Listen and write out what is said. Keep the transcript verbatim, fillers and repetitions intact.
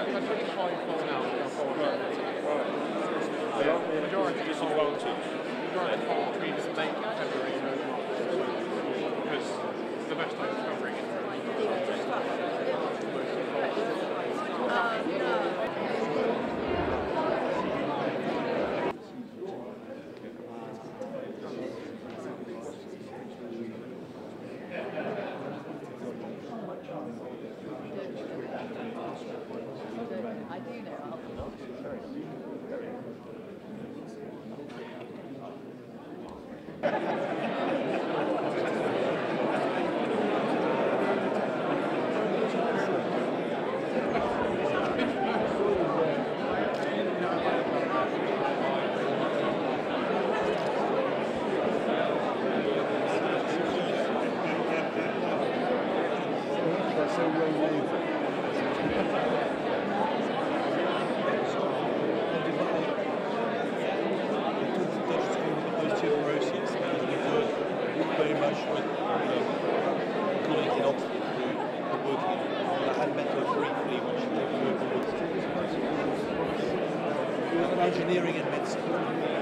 about twenty-five miles an hour. The majority is on voltage. The majority of between late February and early March. Because the best time is covering it. I do know. That's so well known. Very much with um, colleagues in Oxford who are working. I had met her briefly when she was working with engineering and medicine.